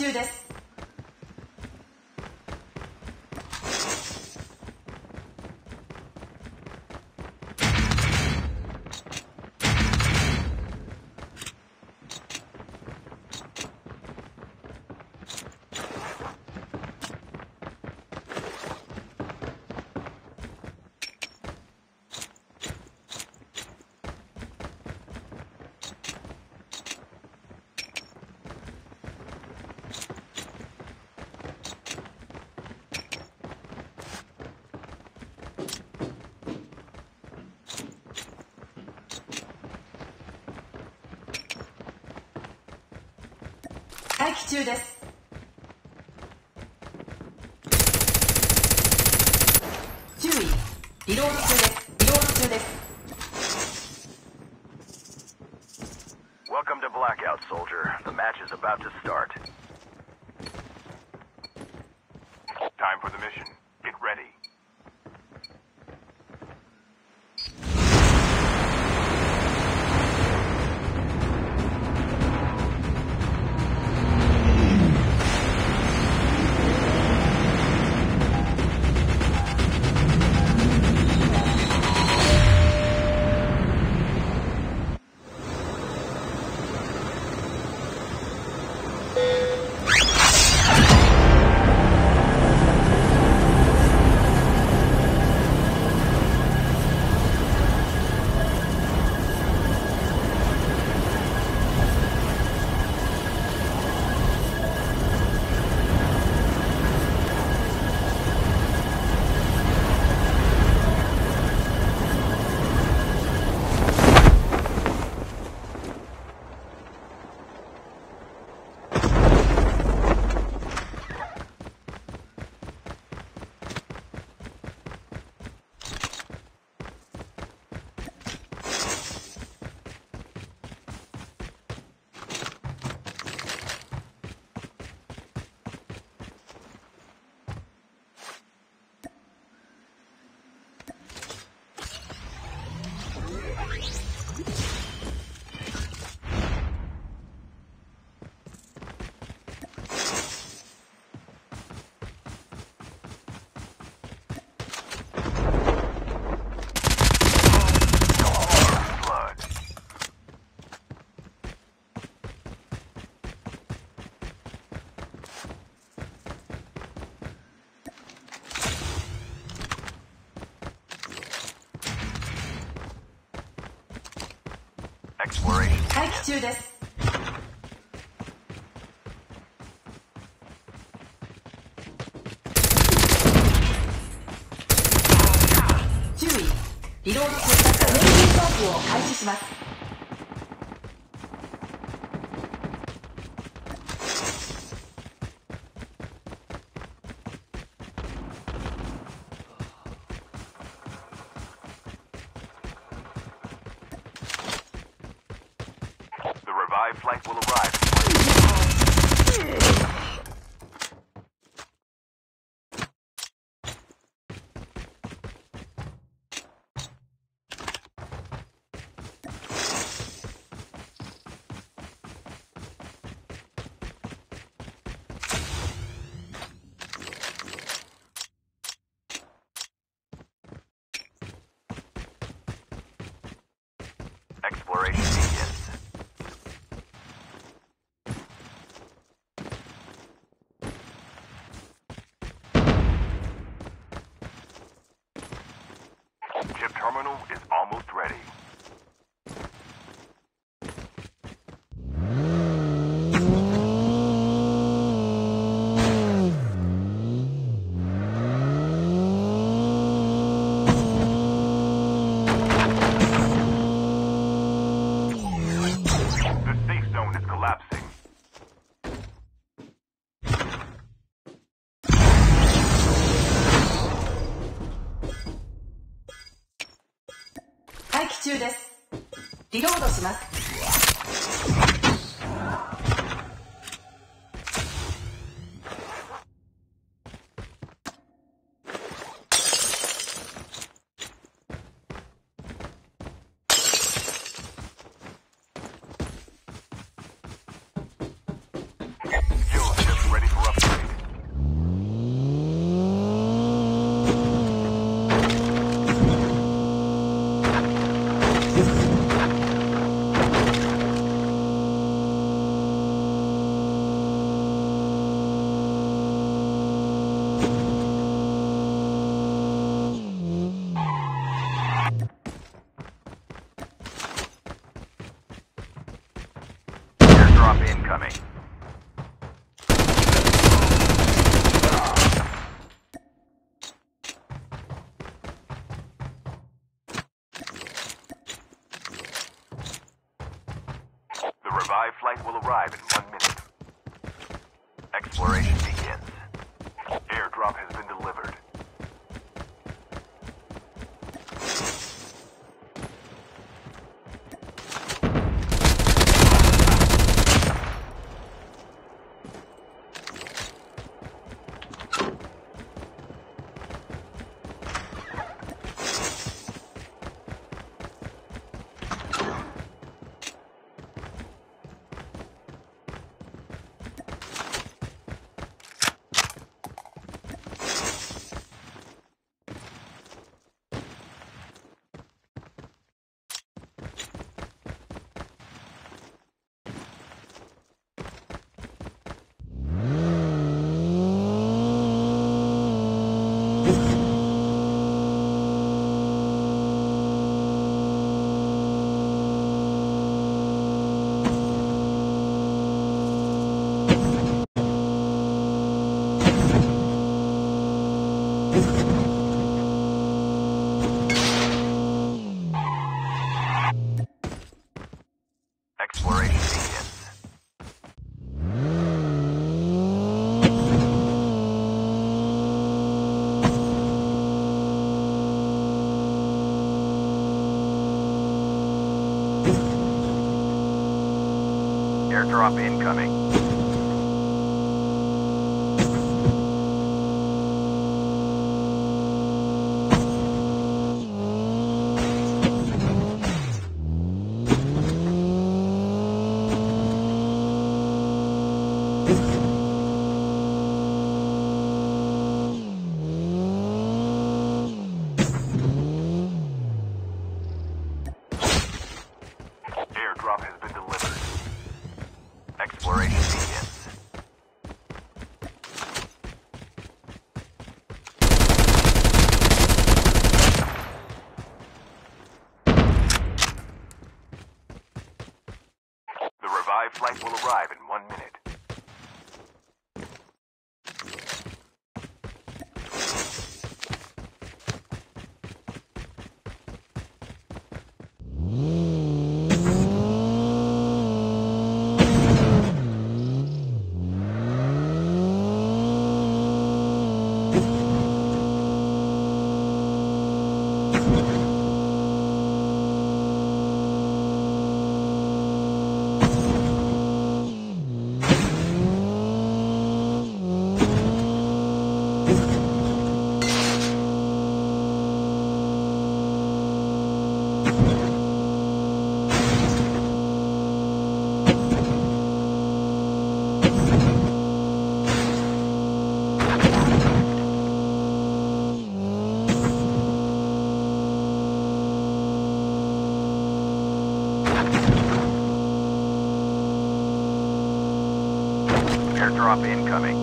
中です。待機中です。注意、リロード中です。リロード中です。 Welcome to Blackout, soldier. The match is about to start. Time for the mission. Get ready. Exploration. 待機中です。注意、リロード中です。エネルギーチャージを開始します。 The revived flight will arrive. Exploration begins. Chip terminal is almost ready. The safe zone is collapsing. 中です。リロードします。 Fuel ship Exploration begins. Airdrop has been delivered. Exploration begins. Airdrop incoming. Airdrop has been delivered. Exploration begins. The revived flight will arrive in 1 minute. Airdrop incoming.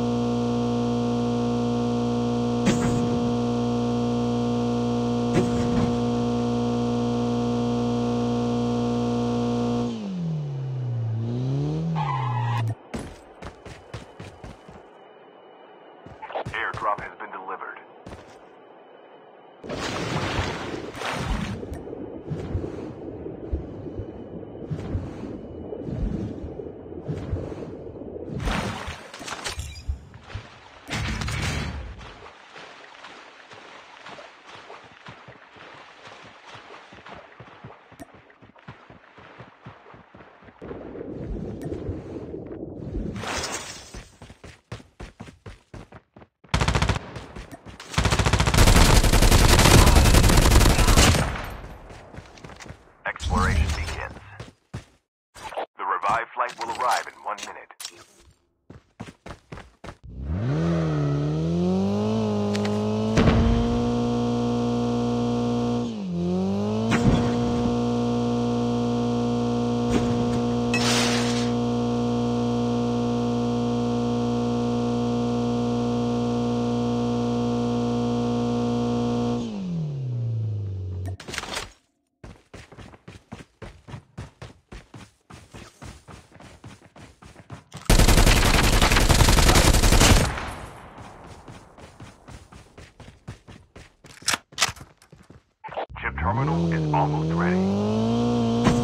Airdrop has been delivered. Exploration begins. The revived flight will arrive in 1 minute. Chip terminal is almost ready.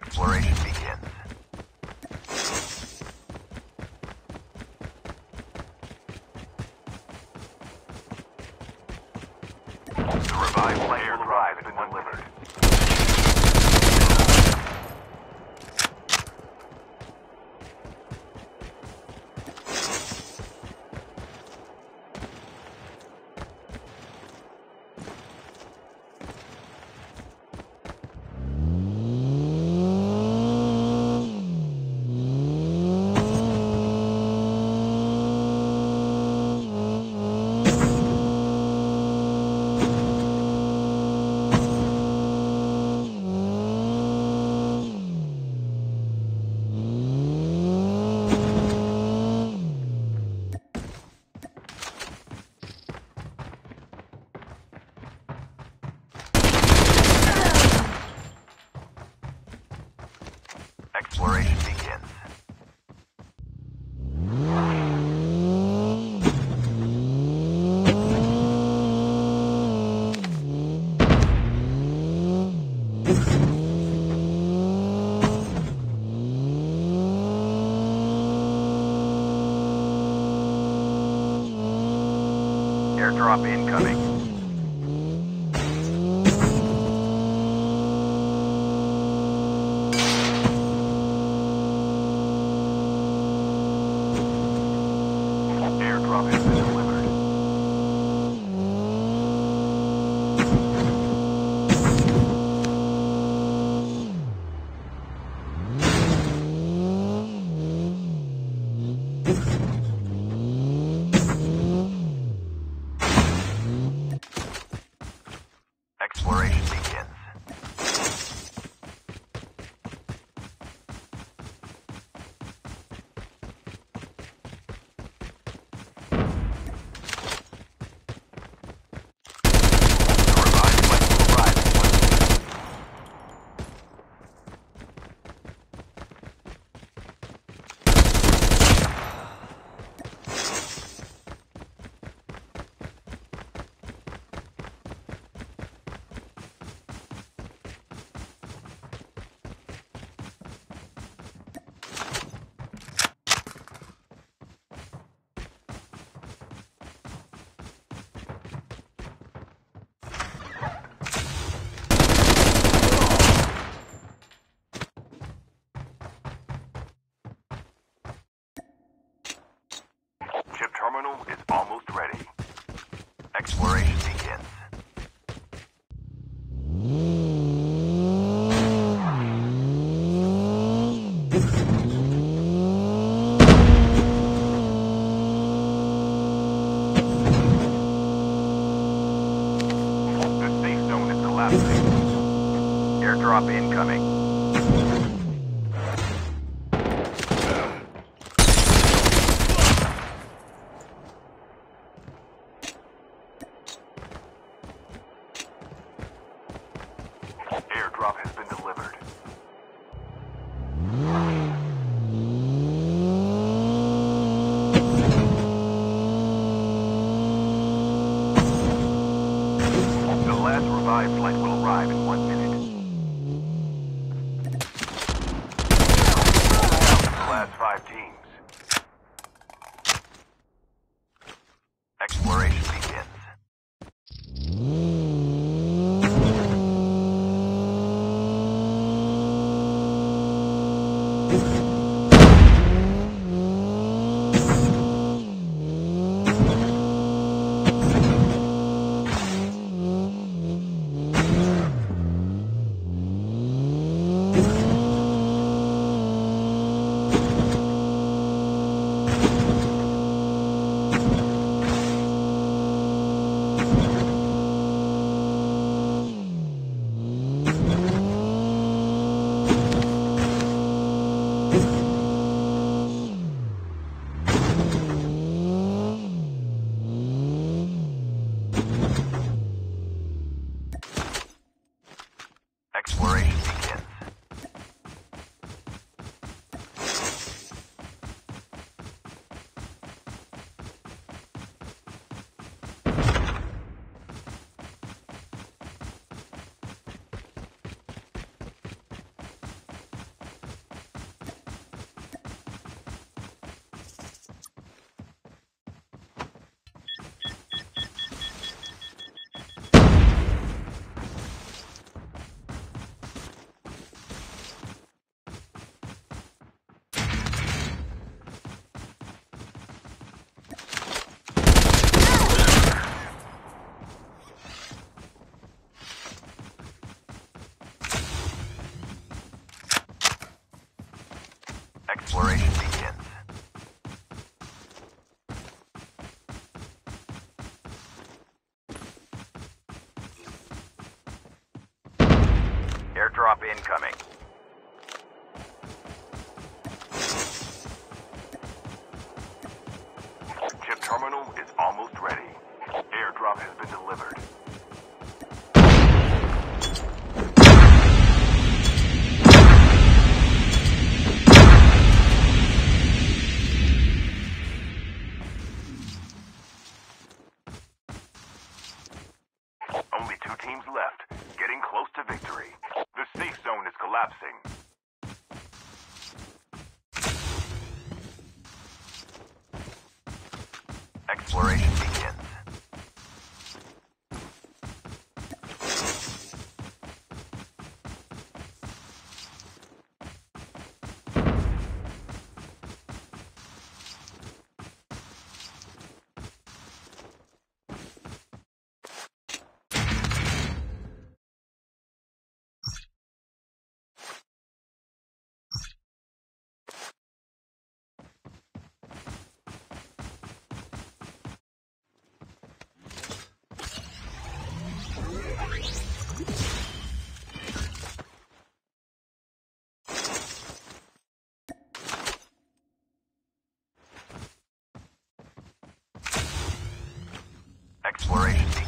Exploration begins. The revived flight will arrive in 1 minute. Exploration begins. Airdrop incoming. Airdrop has been delivered. Exploration begins. Chip terminal is almost ready. Exploration begins. The safe zone is collapsing. Airdrop incoming. Airdrop has been delivered. The last revived flight will arrive in 1 minute. The last 5 teams. Exploration begins. Exploration begins. Airdrop incoming. Chip terminal is almost ready. Airdrop has been delivered. Only 2 teams left, getting close to victory. The safe zone is collapsing. Exploration begins. Exploration